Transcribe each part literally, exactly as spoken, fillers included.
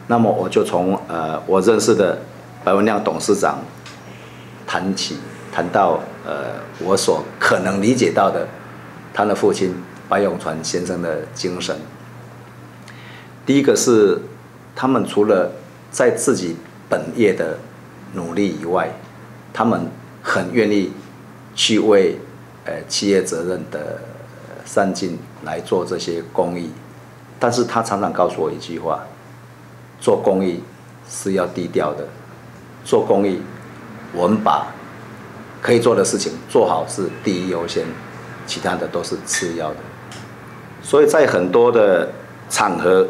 那么我就从呃我认识的白文亮董事长谈起，谈到呃我所可能理解到的他的父亲白永传先生的精神。第一个是他们除了在自己本业的努力以外，他们很愿意去为呃企业责任的善尽来做这些公益。但是他常常告诉我一句话：做公益是要低调的，做公益我们把可以做的事情做好是第一优先，其他的都是次要的。所以在很多的场合，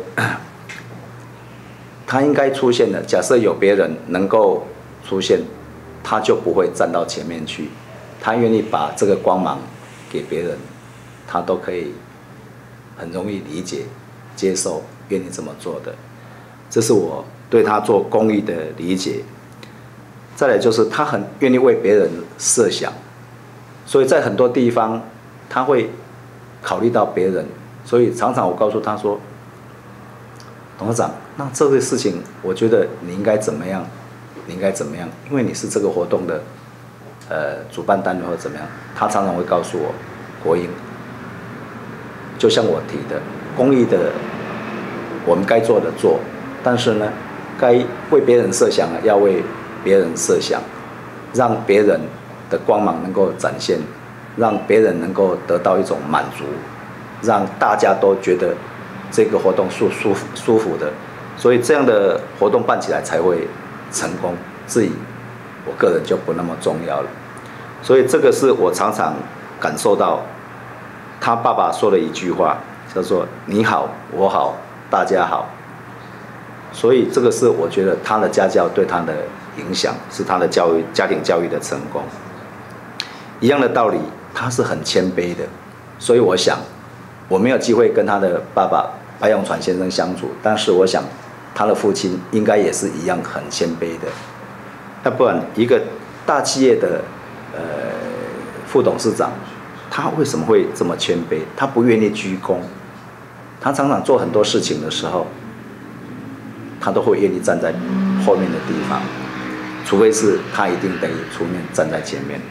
他应该出现的，假设有别人能够出现，他就不会站到前面去，他愿意把这个光芒给别人，他都可以很容易理解、接受，愿意这么做的。这是我对他做公益的理解。再来就是他很愿意为别人设想，所以在很多地方他会考虑到别人，所以常常我告诉他说：“董事长，那这个事情我觉得你应该怎么样，你应该怎么样，因为你是这个活动的呃主办单位或者怎么样。”他常常会告诉我：“国英，就像我提的，公益的我们该做的做，但是呢，该为别人设想的要为别人设想，让别人的光芒能够展现，让别人能够得到一种满足，让大家都觉得这个活动舒舒服舒服的，所以这样的活动办起来才会成功。至于我个人就不那么重要了。所以这个是我常常感受到他爸爸说的一句话，叫做“你好，我好，大家好”。所以这个是我觉得他的家教对他的影响，是他的教育家庭教育的成功。一样的道理，他是很谦卑的，所以我想我没有机会跟他的爸爸白永传先生相处，但是我想他的父亲应该也是一样很谦卑的。要不然一个大企业的呃副董事长，他为什么会这么谦卑？他不愿意鞠躬，他常常做很多事情的时候，他都会愿意站在后面的地方，除非是他一定得出面站在前面。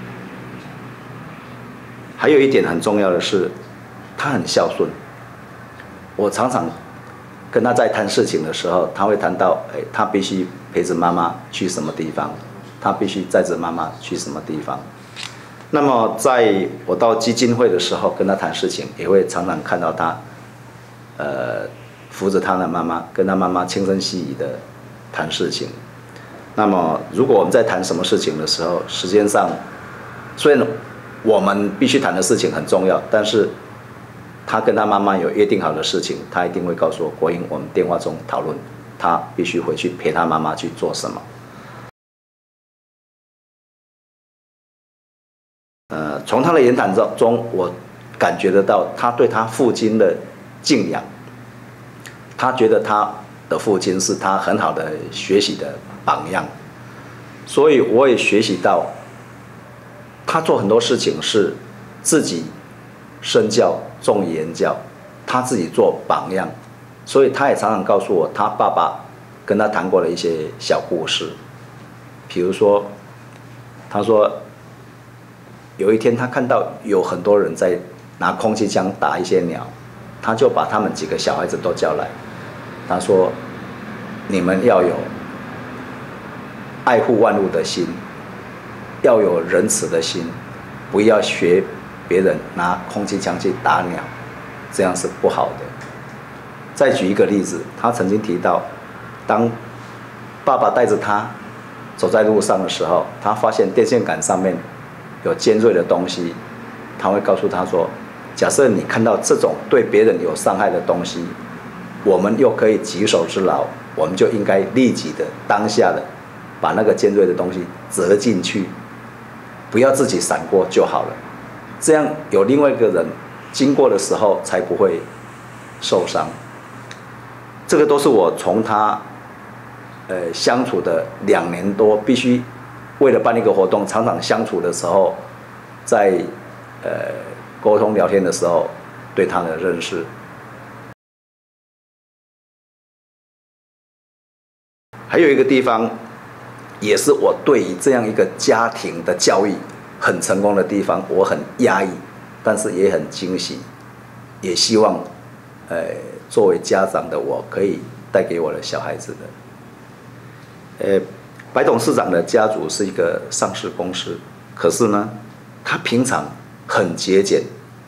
还有一点很重要的是，他很孝顺。我常常跟他在谈事情的时候，他会谈到，哎，他必须陪着妈妈去什么地方，他必须载着妈妈去什么地方。那么在我到基金会的时候跟他谈事情，也会常常看到他，呃，扶着他的妈妈，跟他妈妈轻声细语的谈事情。那么如果我们在谈什么事情的时候，时间上虽然我们必须谈的事情很重要，但是他跟他妈妈有约定好的事情，他一定会告诉我：“国英，我们电话中讨论，他必须回去陪他妈妈去做什么。”呃，从他的言谈中，我感觉得到他对他父亲的敬仰。他觉得他的父亲是他很好的学习的榜样，所以我也学习到，他做很多事情是自己身教重于言教，他自己做榜样，所以他也常常告诉我他爸爸跟他谈过的一些小故事。比如说，他说有一天他看到有很多人在拿空气枪打一些鸟，他就把他们几个小孩子都叫来，他说：“你们要有爱护万物的心，要有仁慈的心，不要学别人拿空气枪去打鸟，这样是不好的。”再举一个例子，他曾经提到，当爸爸带着他走在路上的时候，他发现电线杆上面有尖锐的东西，他会告诉他说：“假设你看到这种对别人有伤害的东西，我们又可以棘手之劳，我们就应该立即的、当下的把那个尖锐的东西折进去，不要自己闪过就好了。这样有另外一个人经过的时候才不会受伤。”这个都是我从他呃相处的两年多，必须为了办一个活动，常常相处的时候，在呃沟通聊天的时候，对他的认识。 还有一个地方，也是我对于这样一个家庭的教育很成功的地方，我很压抑，但是也很惊喜，也希望，呃，作为家长的我可以带给我的小孩子的。呃，白董事长的家族是一个上市公司，可是呢，他平常很节俭，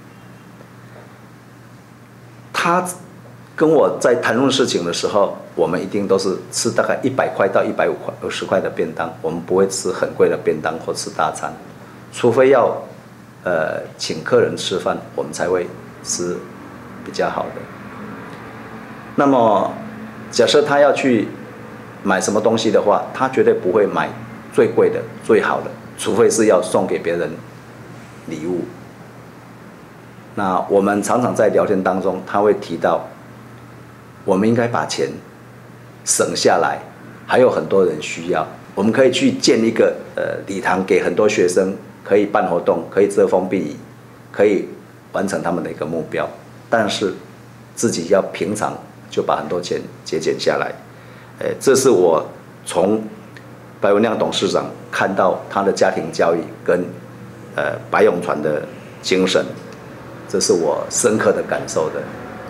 他跟我在谈论事情的时候，我们一定都是吃大概一百块到一百五块、二十块的便当，我们不会吃很贵的便当或吃大餐，除非要呃请客人吃饭，我们才会吃比较好的。那么，假设他要去买什么东西的话，他绝对不会买最贵的、最好的，除非是要送给别人礼物。那我们常常在聊天当中，他会提到，我们应该把钱省下来，还有很多人需要，我们可以去建一个呃礼堂，给很多学生可以办活动，可以遮风避雨，可以完成他们的一个目标。但是自己要平常就把很多钱节俭下来，呃，这是我从白文亮董事长看到他的家庭教育跟呃白永传的精神，这是我深刻的感受的。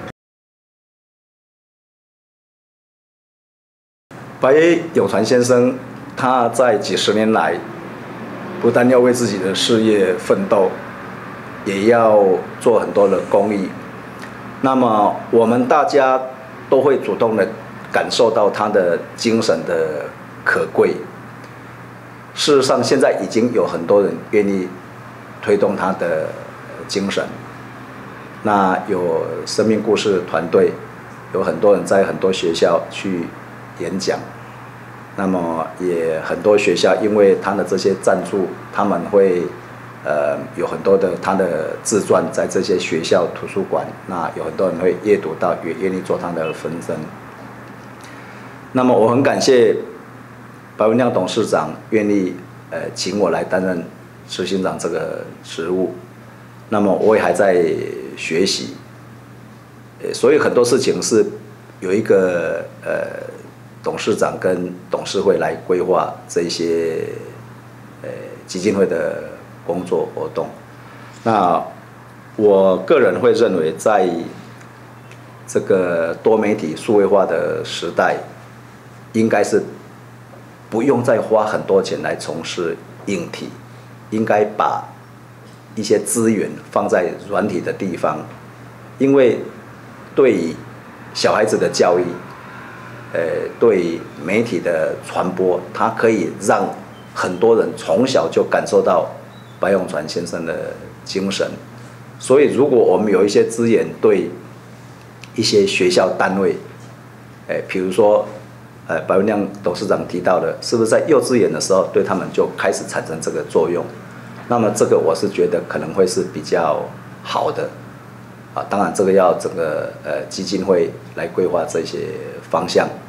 白永传先生，他在几十年来，不但要为自己的事业奋斗，也要做很多的公益。那么我们大家都会主动的感受到他的精神的可贵。事实上，现在已经有很多人愿意推动他的精神。那有生命故事团队，有很多人在很多学校去演讲。那么也很多学校因为他的这些赞助，他们会呃有很多的他的自传在这些学校图书馆，那有很多人会阅读到，也愿意做他的分身。那么我很感谢白文亮董事长愿意呃请我来担任执行长这个职务。那么我也还在学习，呃，所以很多事情是有一个呃董事长跟董事会来规划这些呃基金会的工作活动。那我个人会认为，在这个多媒体数位化的时代，应该是不用再花很多钱来从事硬体，应该把一些资源放在软体的地方，因为对于小孩子的教育，呃，对媒体的传播，它可以让很多人从小就感受到白永传先生的精神。所以，如果我们有一些资源对一些学校单位，呃，比如说，呃，白文亮董事长提到的，是不是在幼稚园的时候对他们就开始产生这个作用？那么这个我是觉得可能会是比较好的，啊，当然这个要整个呃基金会来规划这些方向。